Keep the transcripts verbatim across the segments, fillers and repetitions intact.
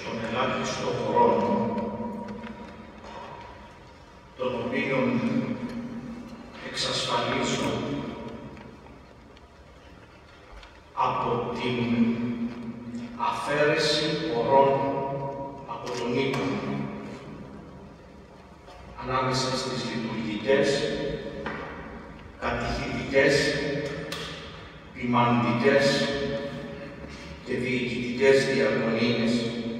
στον ελάχιστο χρόνο, τον οποίο εξασφαλίζω από την αφαίρεση πορών από τον ύπνο ανάμεσα στις λειτουργικές, κατηχητικές, ποιμαντικές και διοικητικές διακονίες.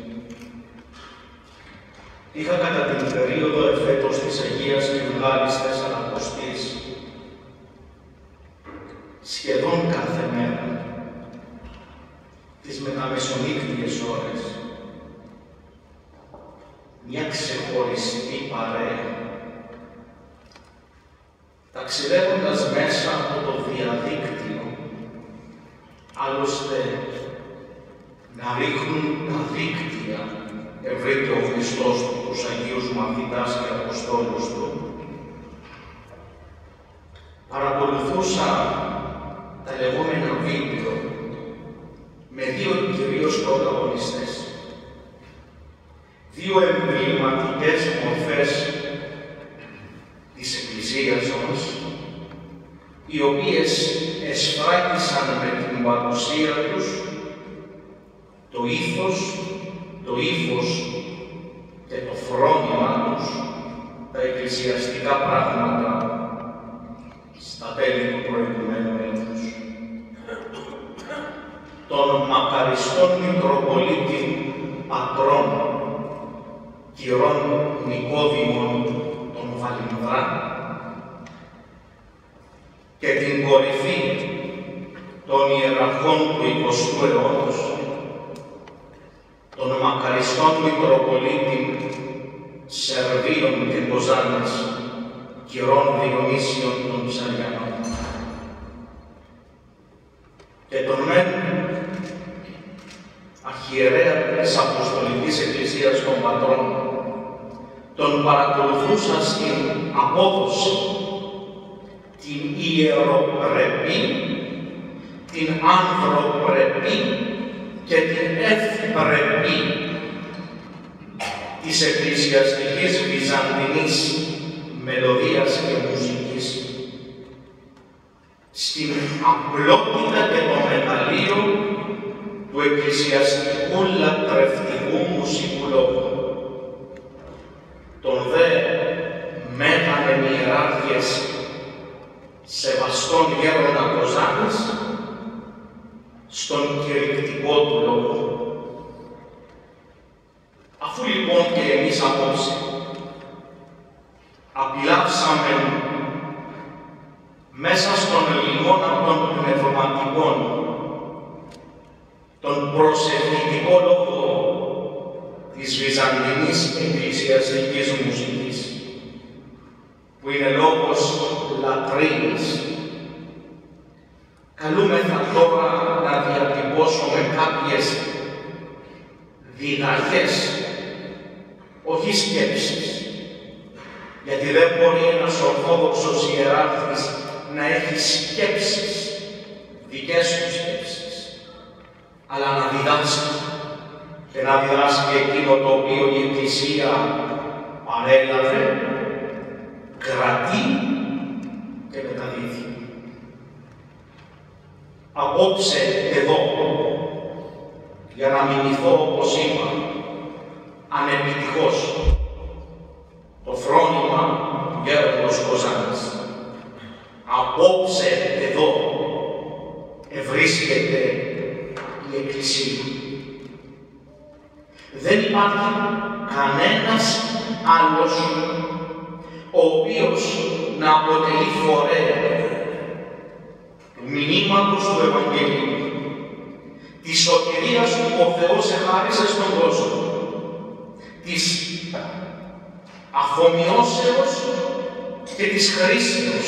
Είχα κατά την περίοδο εφέτος της Αγίας και Μεγάλης Τεσσαρακοστής σχεδόν κάθε μέρα τις μεταμεσονύχτιες ώρες μια ξεχωριστή παρέα, ταξιδεύοντας μέσα από το διαδίκτυο, άλλωστε να ρίχνουν τα δίκτυα, ευρύτερο ο Χριστός του, τους Αγίους Μαθητάς και Αποστόλους του. Παρακολουθούσα τα λεγόμενα βίντεο με δύο κυρίως πρωταγωνιστές, δύο εμβληματικές μορφές της Εκκλησίας μας, οι οποίες εσφράγισαν με την παρουσία τους το ήθος, το ύφος και το φρόνημα τους, τα εκκλησιαστικά πράγματα στα τέλη του προηγουμένου έτους. Τον μακαριστόν Μητροπολίτη πατρών κυρών Νικόδημων των Βαλινδρά και την κορυφή των ιεραρχών του εικοστού αιώνα, τον μακαριστόν Μητροπολίτη Σερβίων και Κοζάνας κυρών Διονύσιων των Ψαριανών και τον μεν αρχιερέα της Αποστολικής Εκκλησίας των Πατρών, τον παρακολουθούσα στην απόδοση, την ιεροπρεπή, την ανθρωπρεπή και την ευπρεπή της εκκλησιαστικής βυζαντινής μελωδίας και μουσικής, στην απλότητα και το μεγαλείο του εκκλησιαστικού λατρευτικού μουσικού λόγου. Τον δε μέγανε ιεράρχες σεβαστών γέροντα Κοζάνης στον κηρυκτικό του λόγο. Αφού λοιπόν και εμείς απόψε απειλάψαμε μέσα στον λιμώνα των πνευματικών τον προσευχητικό λόγο της βυζαντινής εκκλησιαστικής μουσικής, που είναι λόγος λατρείας, καλούμεθα τώρα να διατυπώσουμε κάποιες διδαχές, όχι σκέψεις, γιατί δεν μπορεί ένας ορθόδοξος ιεράρχης να έχει σκέψεις, δικές του σκέψεις, αλλά να διδάσκει και να διδάσκει εκείνο το οποίο η Εκκλησία παρέλαβε, κρατεί και μεταδίδει. Απόψε εδώ, για να μιμηθώ, όπως είπα, ανεπιτυχώς το φρόνημα του γέροντος Κοζάνης. Απόψε εδώ ευρίσκεται η Εκκλησία. Δεν υπάρχει κανένας άλλος ο οποίος να αποτελεί φορέα του μηνύματος του Ευαγγελίου, της σωτηρίας που ο Θεός εχάρισε στον κόσμο, της αφομοιώσεως και της χρήσεως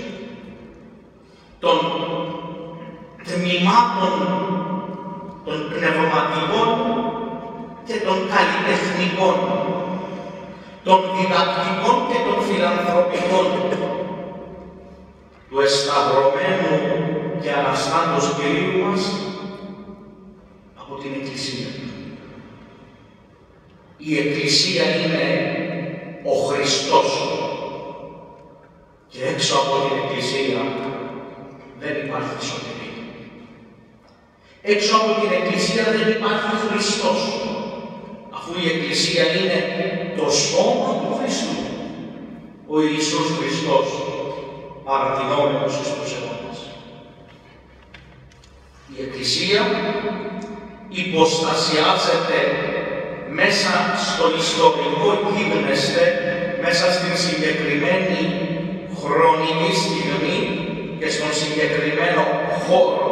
των τμήματων των πνευματικών και των καλλιτεχνικών, των διδακτικών και των φιλανθρωπικών, του εσταυρωμένου και αναστάντος Κυρίου μας από την Εκκλησία. Η Εκκλησία είναι ο Χριστός. Και έξω από την Εκκλησία δεν υπάρχει σωτηρία. Έξω από την Εκκλησία δεν υπάρχει Χριστός. Αφού η Εκκλησία είναι το σώμα του Χριστού. Ο Ιησούς Χριστός παρατηνόμενος εις τους αιώνας. Η Εκκλησία υποστασιάζεται μέσα στο ιστορικό γίγνεσθε, μέσα στην συγκεκριμένη χρονική στιγμή και στον συγκεκριμένο χώρο.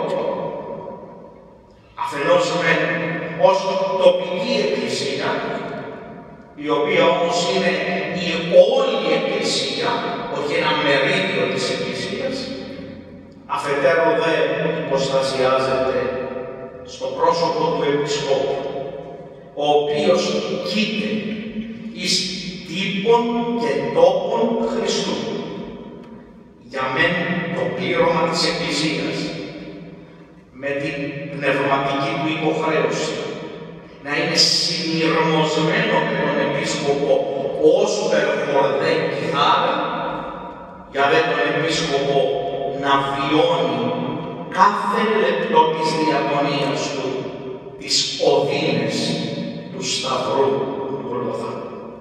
Αφενός με ως τοπική εκκλησία, η οποία όμως είναι η όλη εκκλησία, όχι ένα μερίδιο της εκκλησίας, αφετέρου δε υποστασιάζεται στο πρόσωπο του Επισκόπου, ο οποίος κοίται εις τύπων και τόπων Χριστού. Για μεν το πλήρωμα της Εκκλησίας, με την πνευματική του υποχρέωση, να είναι συνειρμοσμένο με τον Επίσκοπο ως περχορδέ κιθάρα, για δε τον Επίσκοπο να βιώνει κάθε λεπτό της διαγωνίας του, τις οδύνες του Σταυρού του Γολγοθά.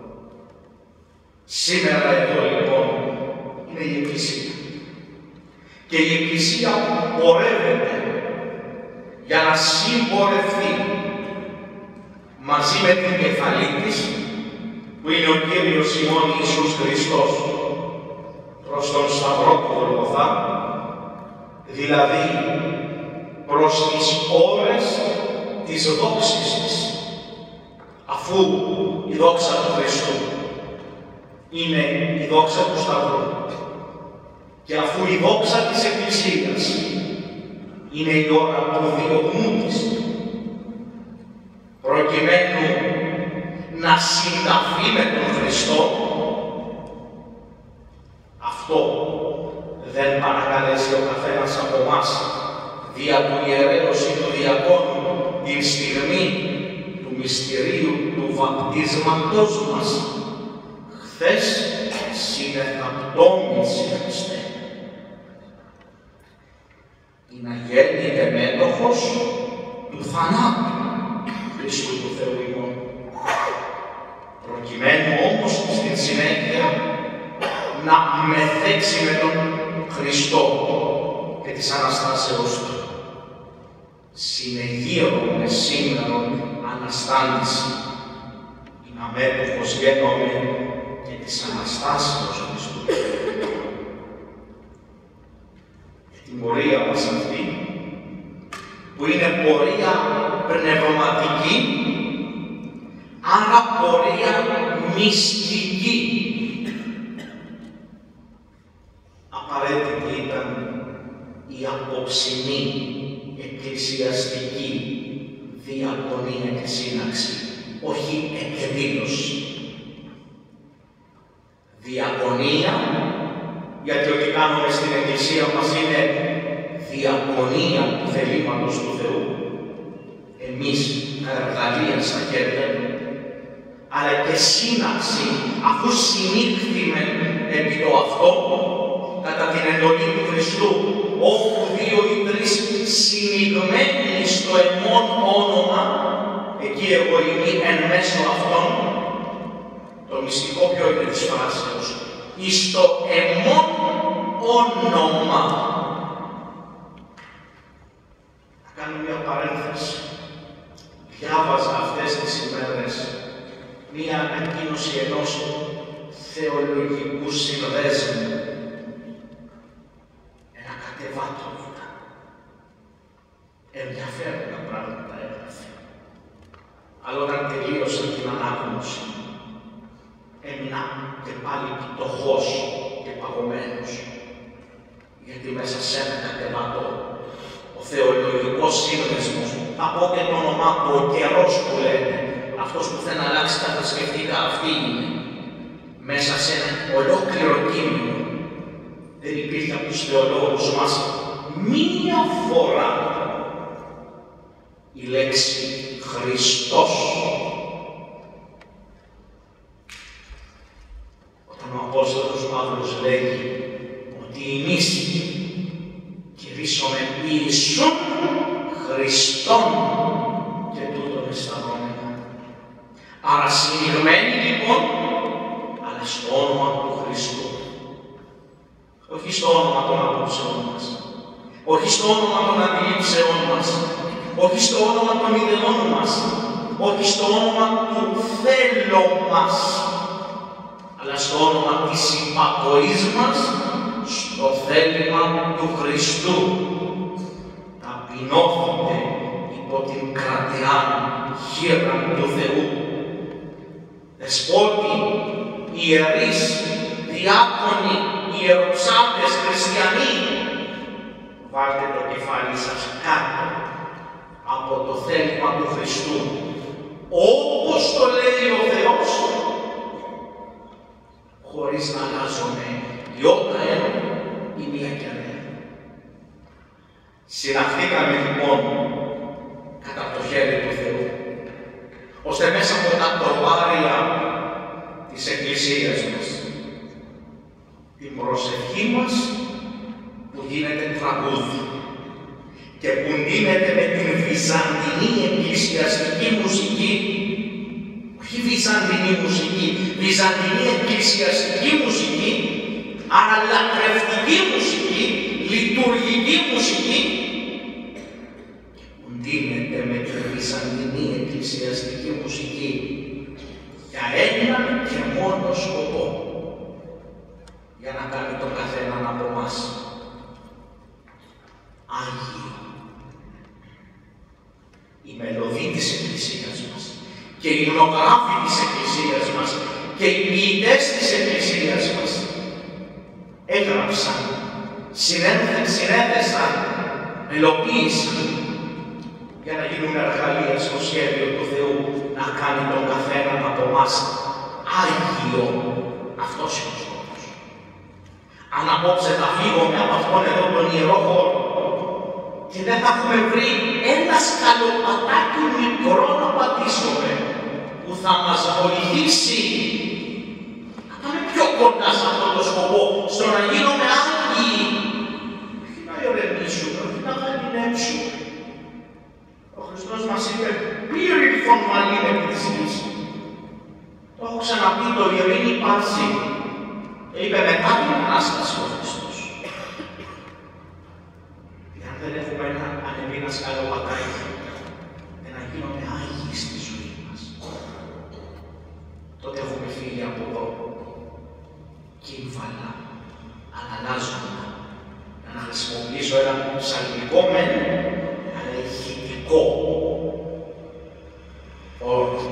Σήμερα εδώ λοιπόν είναι η Εκκλησία. Και η Εκκλησία πορεύεται για να συμπορευτεί μαζί με την κεφαλή της, που είναι ο Κύριος ημών Ιησούς Χριστός, προς τον Σταυρό του Γολγοθά, δηλαδή προς τις ώρες της δόξης της, αφού η δόξα του Χριστού είναι η δόξα του Σταυρού και αφού η δόξα της Εκκλησίας είναι η ώρα του διωγμού της, προκειμένου να συνταφεί με τον Χριστό, αυτό δεν παρακαλέσει ο καθένας από εμάς δια του ιερέως ή του διακόνου την στιγμή του μυστηρίου του βαπτίσματος μας. Χθες συνεθαπτώμησε Χριστέ. Είναι αγέννη και μέτοχος του θανάτου Χριστού του Θεού ημών. Προκειμένου όμως στην συνέχεια να μεθέξει με τον Χριστό και της Αναστάσεως του. Συνεγείρομαι σήμερα Αναστάντηση, είναι αμέτωχος γένομαι και της Αναστάσεως Χριστού. Και την πορεία μας αυτή, που είναι πορεία πνευματική, άρα πορεία μυστική. Απαραίτητη ήταν η απόψινή εκκλησιαστική διακονία και σύναξη, όχι εκδήλωση. Διακονία, γιατί ό,τι κάνουμε στην Εκκλησία μας είναι διακονία του θελήματος του Θεού, εμείς τα εργαλεία στα χέρια του, αλλά και σύναξη, αφού συνήχθημε επί το αυτό, κατά την εντολή του Χριστού, όπου δύο ή τρεις συνηγμένοι στο εμόν όνομα, εκεί εγώ είμαι εν μέσω αυτών, το μυστικό ποιο είναι της φράσεως, εις το εμόν όνομα. Θα κάνω μια παρένθεση. Διάβαζα αυτές τις ημέρες μια ανακοίνωση ενός θεολογικού συνδέσμου. Ένα κατεβάτο ήταν. Ενδιαφέροντα πράγματα έγραφε. Αλλά όταν τελείωσα την ανάγνωση, έμεινα και πάλι πτωχός και παγωμένος. Γιατί μέσα σε ένα κατεβάτο ο θεολογικός σύνδεσμος, θα πω και το όνομά του, ο καιρός που λένε, αυτός που θέλει να αλλάξει τα θρησκευτικά, αυτή είναι. Μέσα σε ένα ολόκληρο κείμενο δεν υπήρχε από τους θεολόγους μας μία φορά η λέξη Χριστός. εμείς κηρύσσομεν Ιησούν Χριστόν και τούτον αισθανόμενα. Άρα συνηγμένοι λοιπόν, αλλά στο όνομα του Χριστού. Όχι στο όνομα των απόψεών μας, όχι στο όνομα των αντιλήψεών μας, όχι στο όνομα των ιδεών μας, όχι στο όνομα του θέλω μας, αλλά στο όνομα της υπακοής μας, στο θέλημα του Χριστού. Ταπεινώθητε υπό την κρατεάν χείρα του Θεού. Δεσπότη, ιερείς, διάκονοι, ιεροψάτες, χριστιανοί, βάλτε το κεφάλι σας κάτω από το θέλημα του Χριστού, όπως το λέει ο Θεός, χωρίς να αλλάζουμε ιότα ένα ή μία και ανέα. Συναχθήκαμε λοιπόν κατά το χέρι του Θεού, ώστε μέσα από τα τροπάρια της Εκκλησίας μας, την προσευχή μας που γίνεται τραγούδι και που ντύνεται με την βυζαντινή εκκλησιαστική μουσική, όχι βυζαντινή μουσική, βυζαντινή εκκλησιαστική μουσική, άρα λατρευτική μουσική, λειτουργική μουσική, που ντύνεται με την βυζαντινή εκκλησιαστική μουσική για έναν και μόνο σκοπό, για να κάνει τον καθέναν από εμάς Άγιο. Η μελωδή της Εκκλησίας μας και οι υμνογράφοι της Εκκλησίας μας και οι ποιητές της Εκκλησίας μας έγραψαν, συνέθεσαν, μελοποίησαν για να γίνουν εργαλεία στο σχέδιο του Θεού να κάνει τον καθέναν από εμάς Άγιο. Αυτός είναι ο σκοπός. Αν απόψε θα φύγουμε από αυτόν εδώ τον ιερό χώρο και δεν θα έχουμε βρει ένα σκαλοπατάκι μικρό να πατήσουμε που θα μας βοηθήσει να πάμε πιο κοντά σε αυτόν τον σκοπό, στο να γίνουμε Άγιοι, όχι να ηρεμήσουμε, όχι να γαλινέψουμε. Ο Χριστός μας είπε, πλήρη λοιπόν βαλήν επί της γης. Το έχω ξαναπεί, το ειρήνη πάση. Είπε μετά την Ανάσταση ο Χριστός. Εάν δεν έχουμε ένα ανεβεί ένα σκαλοπατάκι, δεν να γίνουμε Άγιοι στη ζωή μας, τότε έχουμε φύγει από εδώ κύμφαλα, αναλάζοντα. Να χρησιμοποιήσω ένα ψαλμικό μεν, αλλά ηχητικό όρο.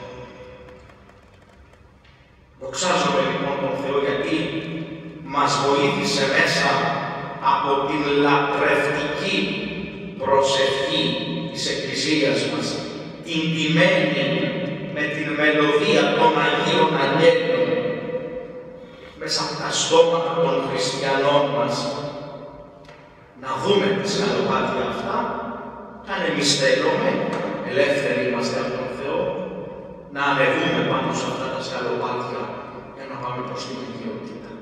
Δοξάζομαι λοιπόν τον Θεό γιατί μας βοήθησε μέσα από την λατρευτική προσευχή της Εκκλησίας μας, την τιμένη με την μελωδία των Αγίων Αγγέλων, μέσα από τα στόματα των χριστιανών μας, να δούμε τα σκαλοπάτια αυτά, και αν εμείς θέλουμε, ελεύθεροι είμαστε από τον Θεό, να ανεβούμε πάνω σε αυτά τα σκαλοπάτια για να πάμε προς την αγιότητα.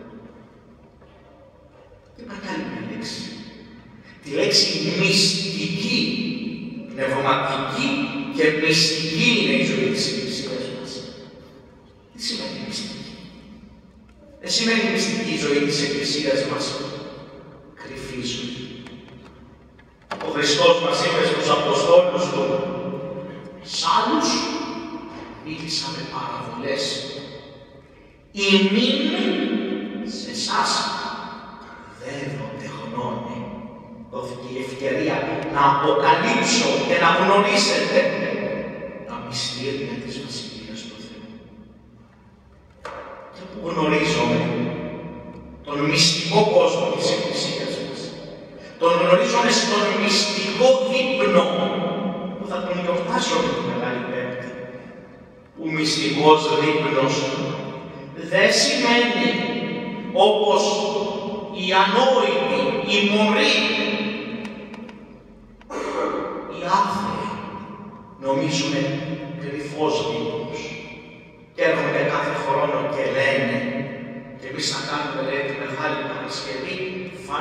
Υπάρχει άλλη μια λέξη. Τη λέξη μυστική, πνευματική και μυστική είναι η ζωή της Εκκλησίας μας. Τι σημαίνει μυστική? Δεν σημαίνει μυστική η ζωή της Εκκλησίας μας κρυφή ζωή. Ο Χριστός μας είπε στους Αποστόλους του, σ' άλλους μίλησα με παραβολές. Ημίν σε εσάς δεν γνώνε. Δόθηκε η ευκαιρία να αποκαλύψω και να γνωρίσετε τα μυστήρια της Βασιλείας του Θεού. Και που γνωρίζομαι τον μυστικό κόσμο της Εκκλησίας μας, τον γνωρίζομαι στον μυστικό δείπνο που θα τον γιορτάσουμε την Μεγάλη Πέμπτη. Ο μυστικός δείπνος δεν σημαίνει όπως οι ανόητοι, οι μωροί, οι άθεοι νομίζουν κρυφός δείπνος και έρχονται κάθε χρόνο και λένε και εμείς θα κάνουμε λέει τη Μεγάλη Παρασκευή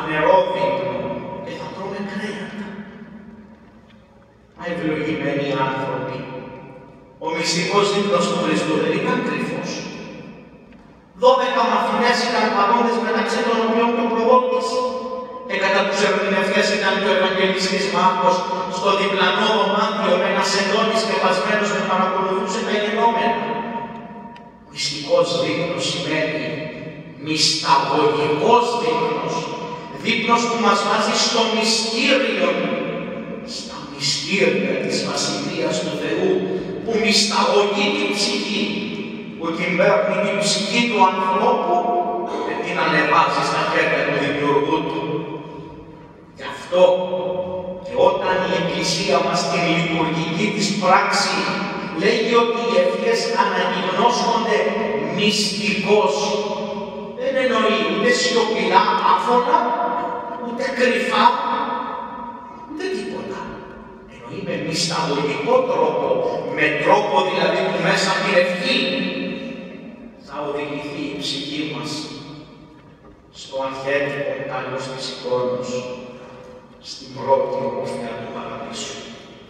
ευλογημένοι άνθρωποι. Ο μυστικός δείπνος του Χριστού δεν ήταν κρυφός. Δώδεκα μαθητές ήταν παρόντες, μεταξύ των οποίων και ο προδότης. Και κατά τους ερμηνευτές ήταν και ο Ευαγγελιστής Μάρκος στο διπλανό δωμάτιο με ένα σεντόνι σκεπασμένος και παρακολουθούσε τα γινόμενα. Μυστικός δείπνος σημαίνει μυσταγωγικός δείπνος. Δείπνος που μας βάζει στο μυστήριο, στα μυστήρια της Βασιλείας του Θεού, που μυσταγωγεί την ψυχή, που την παίρνει την ψυχή του ανθρώπου και την ανεβάζει στα χέρια του δημιουργού του. Γι' αυτό και όταν η Εκκλησία μας στην λειτουργική της πράξη λέγει ότι οι ευχές αναγνώσκονται μυστικώς, δεν εννοεί ούτε σιωπηλά, άφωνα, ούτε κρυφά, ούτε τίποτα. Εννοεί με μυσταγωγικό τρόπο, με τρόπο δηλαδή που μέσα από την ευχή θα οδηγηθεί η ψυχή μας στο αρχέτυπο τέλος της εικόνος, στην πρώτη ομορφιά του Παραδείσου.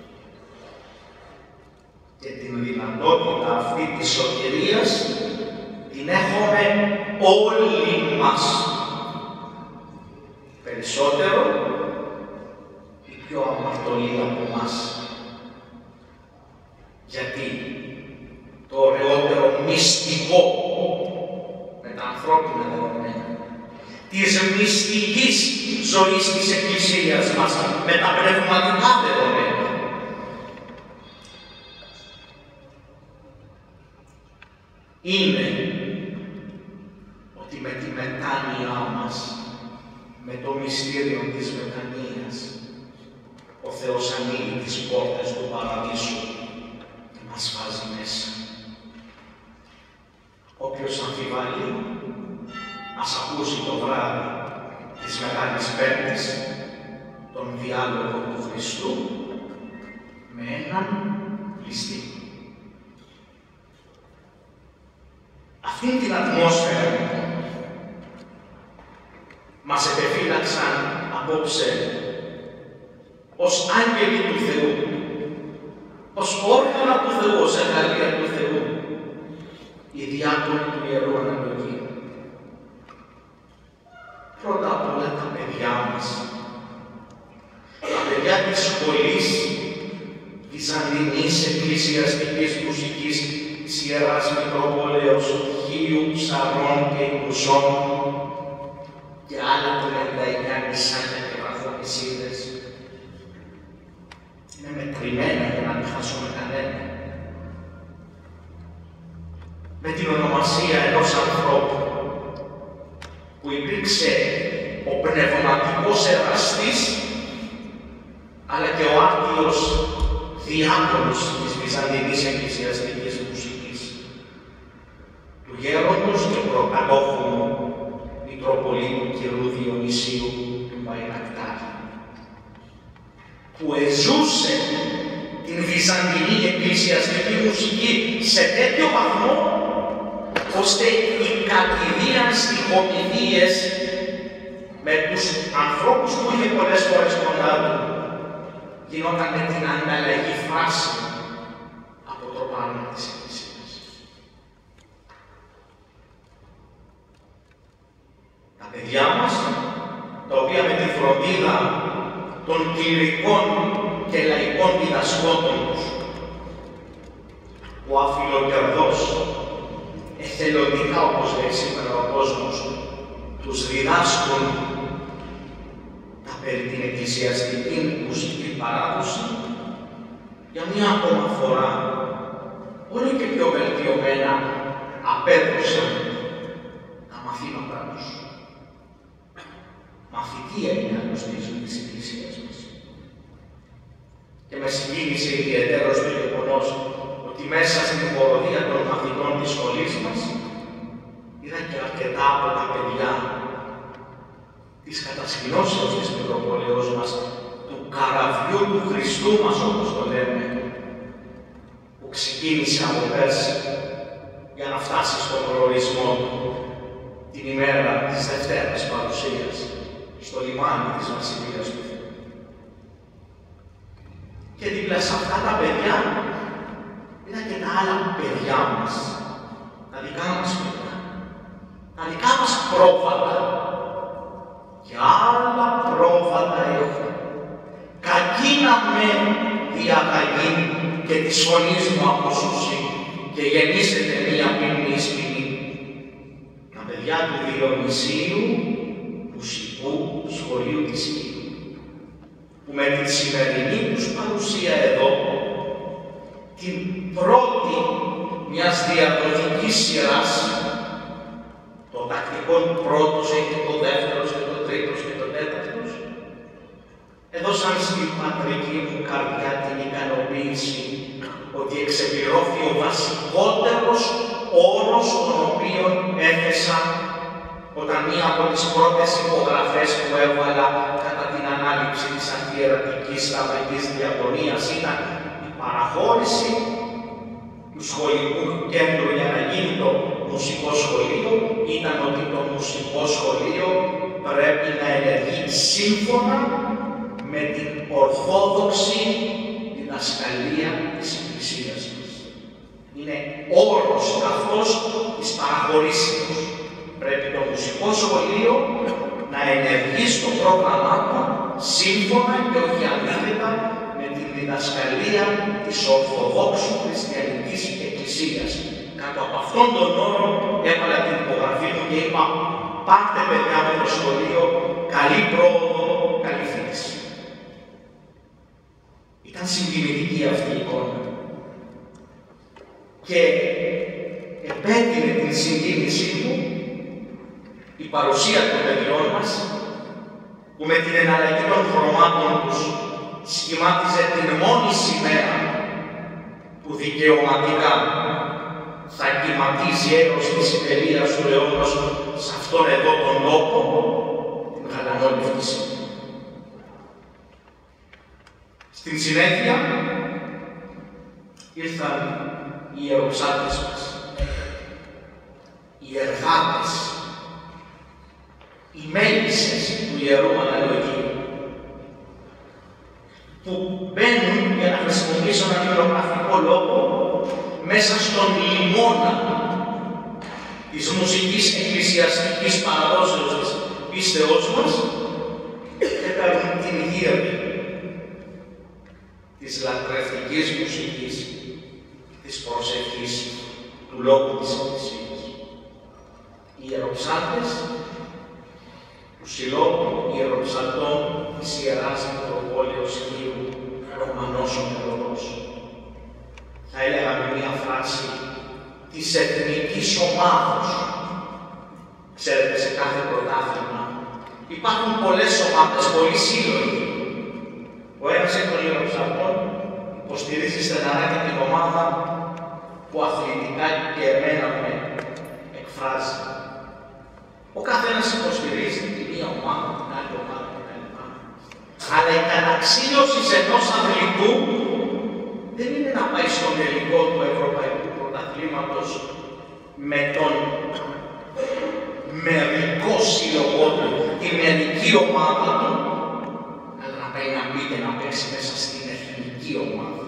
Και την δυνατότητα αυτή της σωτηρίας την έχουμε όλοι μας. Περισσότερο ή πιο αμαρτωλοί από εμάς. Γιατί το ωραιότερο μυστικό με τα ανθρώπινα δεδομένα της μυστικής ζωής της Εκκλησίας μας με τα πνευματικά δεδομένα είναι ότι με τη μετάνοιά μας, με το μυστήριο της μετανοίας, ο Θεός ανοίγει τις πόρτες του Παραδείσου και μας βάζει μέσα. Όποιος αμφιβάλλει, ας ακούσει το βράδυ της Μεγάλης Πέμπτης τον διάλογο του Χριστού με έναν ληστή. Αυτήν την ατμόσφαιρα μας επεφύλαξαν απόψε ως άγγελοι του Θεού, ως όργανα του Θεού, ως εργαλεία του Θεού, οι διάκονοι του Ιερού Αναλογίου. Πρώτα απ' όλα τα παιδιά μας, τα παιδιά της σχολής Βυζαντινής Εκκλησιαστικής Μουσικής της Ιεράς Μητροπόλεως Χίου, Ψαρών και Ικουσών και άλλα τριανταϊκά νησάκια και βαθονισίδες. Είναι μετρημένα για να μην χάσουμε κανένα. Με την ονομασία ενός ανθρώπου που υπήρξε ο πνευματικός εραστής, αλλά και ο άρτιος διάκονος της Βυζαντινής Εκκλησιαστικής Μουσικής, του γέροντος και προκατόχου Μητροπολίτου κ. Διονυσίου του Μπαϊρακτάρη, που εζούσε την Βυζαντινή Εκκλησιαστική Μουσική σε τέτοιο βαθμό, ώστε οι κατηδίαν στιχομηνίες με τους ανθρώπους που είχε πολλές φορές κοντά του γινόταν με την ανταλλαγή φράση από το πάνω της Εκκλησίας. Τα παιδιά μας, τα οποία με τη φροντίδα των κληρικών και λαϊκών διδασκόντων τους, ο αφιλοκερδός, εθελοντικά, όπως λέει σήμερα ο κόσμος, τους διδάσκουν τα περί την εκκλησιαστική μουσική παράδοση, για μία ακόμα φορά, όλο και πιο βελτιωμένα απέδωσαν τα μαθήματά τους. Μαθητεία είναι άλλωστε η ζωή της Εκκλησίας μας. Και με συγκίνησε ιδιαιτέρως το γεγονός ότι μέσα στην χοροδία των μαθητών της σχολής μας είδα και αρκετά από τα παιδιά της κατασκηνώσεως της Μητροπόλεως μας, του καραβιού του Χριστού μας, όπως το λέμε, που ξεκίνησε από πέρσι για να φτάσει στον προορισμό του την ημέρα της Δευτέρας Παρουσίας στο λιμάνι της Βασιλείας του Θεού. Και δίπλα σε αυτά τα παιδιά ήταν και τα άλλα παιδιά μας, τα δικά μας παιδιά, τα δικά μας πρόβατα. Και άλλα πρόβατα έχουν. Κακή να με διαγαγή και της φωνής μου ακούσουσι και γεννήσετε μία πίμνη σπινή. Τα παιδιά του Διονυσίου, μουσικού σχολείου της Κύπρου, που με τη σημερινή τους παρουσία εδώ, την πρώτη μιας διαδοχικής σειράς, το τακτικό πρώτος έχει το δεύτερος και το τρίτος και το τέταρτος, έδωσαν στην πατρική μου καρδιά την ικανοποίηση ότι εξεπληρώθη ο βασικότερος όρος τον οποίο έθεσα όταν μία από τις πρώτες υπογραφές που έβαλα κατά την ανάληψη της αρχιερατικής σταυρικής διαγωνίας ήταν η παραχώρηση του σχολικού κέντρου για να γίνει το μουσικό σχολείο, ήταν ότι το μουσικό σχολείο πρέπει να ενεργεί σύμφωνα με την ορθόδοξη διδασκαλία της Εκκλησίας μας. Είναι όρος αυτός της παραχωρήσεως. Πρέπει το μουσικό σχολείο να ενεργεί στο πρόγραμμά του σύμφωνα και όχι αντίθετα με την διδασκαλία της Ορθοδόξου Χριστιανικής Εκκλησίας. Κάτω από αυτόν τον όρο έβαλα την υπογραφή μου και είπα: πάρτε παιδιά με το σχολείο, καλή πρόοδο, καλή φύση. Ήταν συγκινητική αυτή η εικόνα. Και επέτεινε την συγκίνησή μου η παρουσία των παιδιών μας, που με την εναλλαγή των χρωμάτων τους σχημάτιζε την μόνη σημαία που δικαιωματικά θα κυματίζει έως της υπερίας του αιώνος σε αυτόν εδώ τον τόπο, την γαλανόλευκη σημαία. Στην συνέχεια ήρθαν οι ιεροψάτες μας, οι εργάτες, οι μέλισσες του Ιερού Αναλογίου, που μπαίνουν, για να χρησιμοποιήσω έναν υλογραφικό λόγο, μέσα στον λιμώνα της μουσικής εκκλησιαστικής παραδόσεως της πίστεώς μας και παίρνουν την γύρη της λατρευτικής μουσικής, της προσευχής, του λόγου της Εκκλησίας. Οι ιεροψάτες του Συλλόγου Ιεροψατών της Ιεράς Μητροπόλεως Κύρου Ρωμανός ο Μελωδός. Θα έλεγα με μία φράση της εθνικής ομάδος. Ξέρετε, σε κάθε πρωτάθλημα υπάρχουν πολλές ομάδες, πολλοί σύλλογοι. Ο ένας εκ των Ιεροψατών υποστηρίζει στεναρά και την ομάδα που αθλητικά και εμένα με εκφράζει. Ο καθένας υποστηρίζει τη μία ομάδα, την άλλη ομάδα κτλ. Αλλά η καταξίωση ενός αθλητού δεν είναι να πάει στον τελικό του Ευρωπαϊκού Πρωταθλήματος με τον μερικό σύλλογο του, τη μερική ομάδα του, αλλά να πάει να μπει και να παίξει μέσα στην εθνική ομάδα.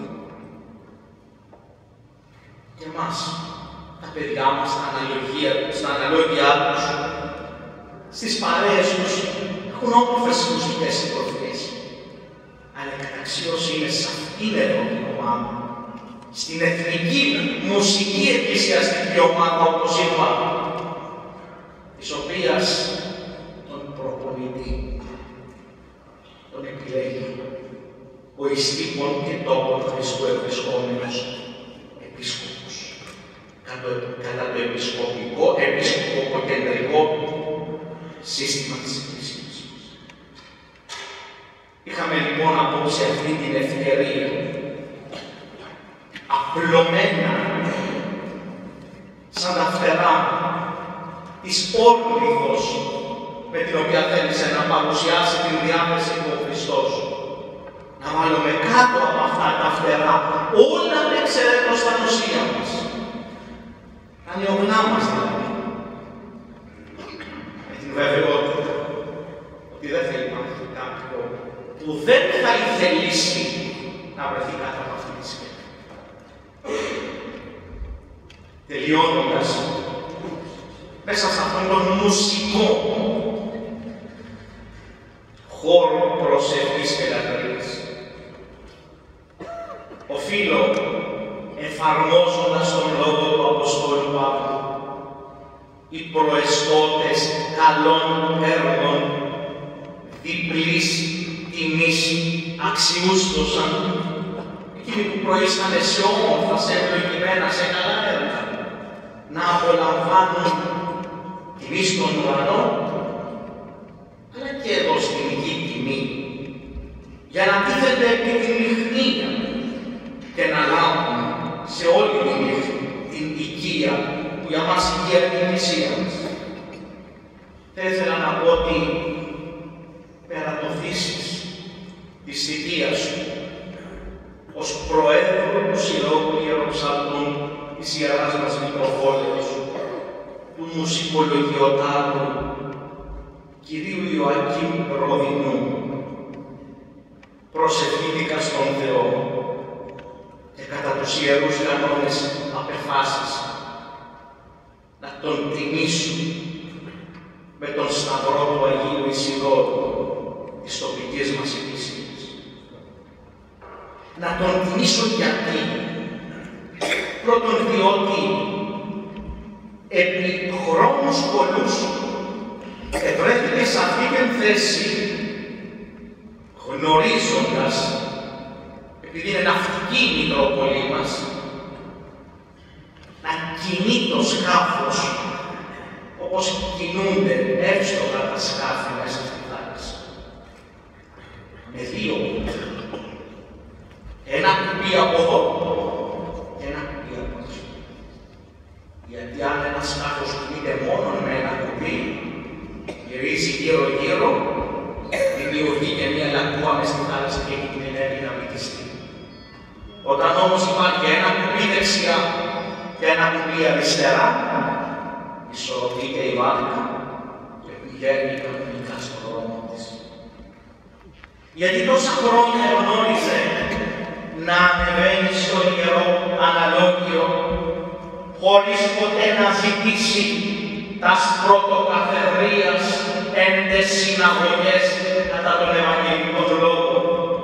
Και εμάς, τα παιδιά μας, τα αναλογία, στα αναλόγια τους, στις παρέες τους, έχουν όμορφες μουσικές συντροφιές. Αλλά η καταξίωση είναι σε αυτήν εδώ την ομάδα. Στην εθνική μουσική εκκλησιαστική ομάδα, όπως είπα, της οποίας τον προπονητή τον επιλέγει ο εις τύπων και τόπων Χριστού ευρισκόμενος επίσκοπος. Κατά το επισκοπικό, επισκοποκεντρικό σύστημα της Εκκλησίας. Είχαμε λοιπόν απόψε αυτή την ευκαιρία, απλωμένα σαν τα φτερά της όρληθος με την οποία θέλησε να παρουσιάσει την διάθεση του ο Χριστός, να βάλουμε κάτω από αυτά τα φτερά όλα τα εξαιρετοστανωσία μας, τα νεογνά μας δηλαδή, με την βεβαιότητα ότι δεν θα υπάρχει κάποιο που δεν θα ηθελήσει να βρεθεί κάτω από αυτή τη σκέπη. Τελειώνοντας, μέσα σε αυτόν τον μουσικό χώρο προσευχής και λατρείας, οφείλω, εφαρμόζοντας τον λόγο του Αποστόλου Παύλου, οι προεστώτες καλών έργων διπλής τιμής αξιούστοσαν, εκείνοι που προείστανε σε όμορφα, σε ευλογημένα, σε καλά έργα, να απολαμβάνουν τιμή στον ουρανό, αλλά και εδώ στην γη τιμή, για να τίθεται επί την λιχνία και να λάβουν σε όλη την, την οικία, που για μας η οικία είναι η Εκκλησία μας. Θα ήθελα να πω ότι περατωθήσεις της θητείας σου ως Προέδρου του Συλλόγου Ιεροψαλτών της Ιεράς μας Μητροπόλεως, του μουσικολογιοτάτου κυρίου Ιωακήμ Ροδινού, προσευχήθηκα στον Θεό και κατά τους ιερούς κανόνες απεφάσισα να τον τιμήσω με τον σταυρό του Αγίου Ισιδώρου της τοπικής μας εκκλησίας. Να τον τιμήσω γιατί, πρώτον διότι επί χρόνους πολλούς ευρέθηκε σε αυτή την θέση, γνωρίζοντας, επειδή είναι ναυτική η Μητρόπολη μας, να κινεί το σκάφος όπως κινούνται εύστοχα τα σκάφη μέσα στη θάλασσα. Με δύο κουμπιά. Ένα κουμπί από εδώ και ένα κουμπί από εκεί. Γιατί αν ένα σκάφος κινείται μόνο με ένα κουμπί, γυρίζει γύρω-γύρω, δημιουργεί και μια λακκούα μες στη θάλασσα και κινδυνεύει να βυθιστεί. Όταν όμως υπάρχει ένα κουμπί δεξιά και ένα κουμπί αριστερά, ισορροπείται η βάρκα και πηγαίνει κανονικά στον δρόμο της. Γιατί τόσα χρόνια γνώριζε να ανεβαίνει στο Ιερό Αναλόγιο χωρίς ποτέ να ζητήσει τας πρωτοκαθεδρίας έντες συναγωγές κατά τον Ευαγγελικό λόγο,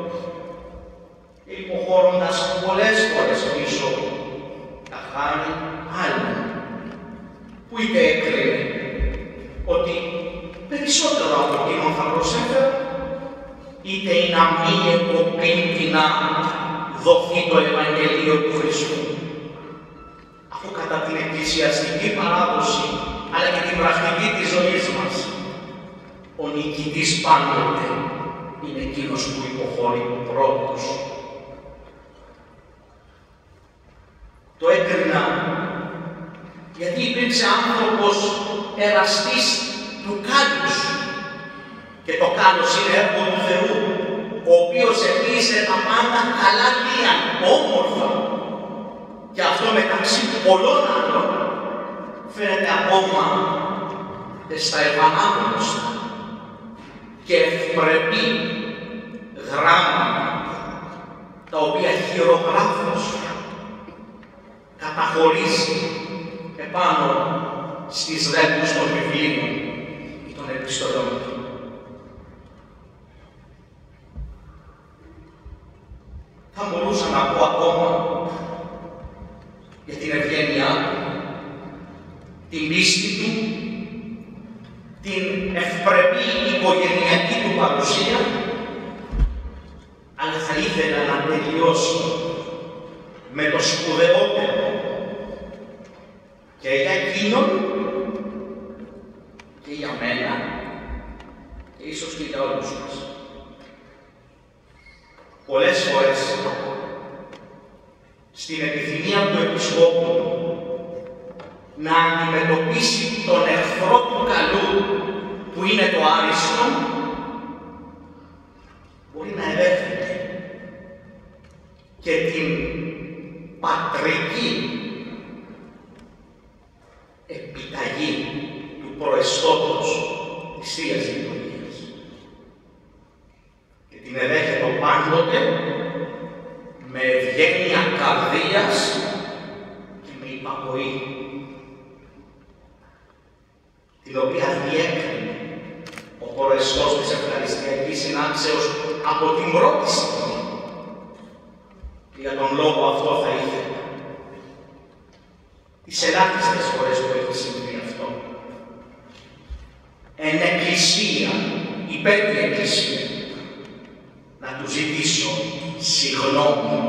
υποχωρώντας πολλές φορές πίσω τα χάρη άλλων, που είτε έκρινε ότι περισσότερο από εκείνον θα προσέφερε, είτε η να μη εποπίντηνα δοθεί το Ευαγγελίο του Χριστού. Αφού κατά την εκκλησιαστική παράδοση, αλλά και την πρακτική της ζωής μας, ο νικητής πάντοτε είναι εκείνος που υποχωρεί πρώτος. Το έκρινα γιατί υπήρξε άνθρωπος εραστής του κάλους και το κάλος είναι έργο του Θεού, ο οποίος επίησε τα πάντα καλά λίαν, όμορφα, και αυτό μεταξύ πολλών άλλων φαίνεται ακόμα στα ευανάγνωστα και ευπρεπή γράμματα, τα οποία χειρογράφος καταχωρίζει επάνω στις ρέπους των βιβλίων ή των επιστολών του. Θα μπορούσα να πω ακόμα για την ευγένειά του, την πίστη του, την ευπρεπή οικογενειακή του παρουσία, αλλά θα ήθελα να τελειώσω με το σπουδαιότερο και για εκείνον και για μένα και ίσως και για όλους μας. Πολλές φορές στην επιθυμία του Επισκόπου να αντιμετωπίσει τον εχθρό του καλού που είναι το άριστο, μπορεί να ελέγχεται και την πατρική επιταγή του προεστώτος της Θείας Λειτουργίας. Και την ελέγχεται πάντοτε καρδίας και με υπακοή, την οποία διέκρινε ο προεστός της Ευχαριστιακής Συνάξεως από την πρώτη στιγμή. Και για τον λόγο αυτό θα ήθελα τις ελάχιστες φορές που έχει συμβεί αυτό, εν εκκλησία, υπέρ την εκκλησία, να του ζητήσω συγγνώμη.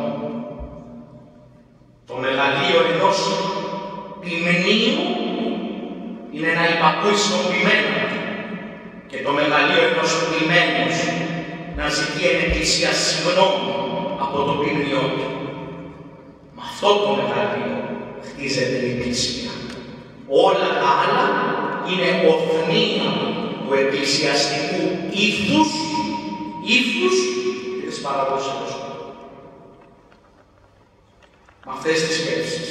Το μεγαλείο ενός ποιμνίου είναι να υπακούει στον ποιμένο και το μεγαλείο ενός ποιημένους να ζητεί εν εκκλησία συγγνώμη από το ποιμνιό του. Με αυτό το μεγαλείο χτίζεται η εκκλησία. Όλα τα άλλα είναι οθνία του εκκλησιαστικού ήθους, ήθους και της παραδόσεως. Με αυτές τις σκέψεις,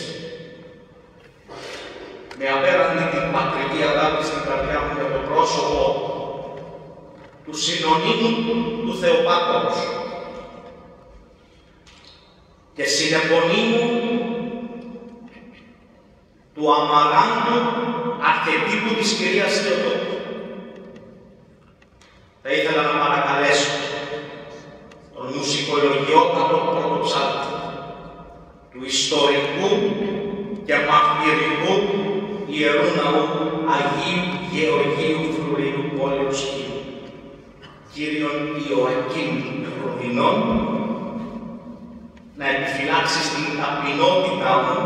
με απέραντη την πατρική αγάπη στην καρδιά μου για το πρόσωπο του συνωνύμου του Θεοπάτρος και συνεπωνύμου του αμαράντου αρχετύπου της κυρίας Θεοτόκου, θα ήθελα να παρακαλέσω τον μουσικολογιότατο πρωτοψάλτη του ιστορικού και μαρτυρικού Ιερού Ναού Αγίου Γεωργίου Φρουρίου Πόλεως Χίου, κύριον Ιωακήμ Ροδινών, να επιφυλάξει στην ταπεινότητά μου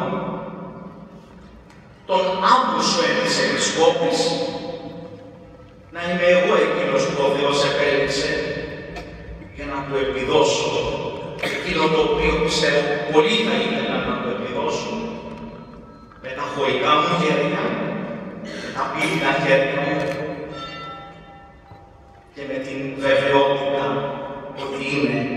τον άμμουσο εν της επισκόπης, να είμαι εγώ εκείνος που ο Θεός επέλεξε για να του επιδώσω εκείνο το οποίο πιστεύω πολύ θα ήθελα να του επιδώσω, με τα χωρικά μου χέρια, με τα πύληνα χέρια μου και με την βεβαιότητα ότι είναι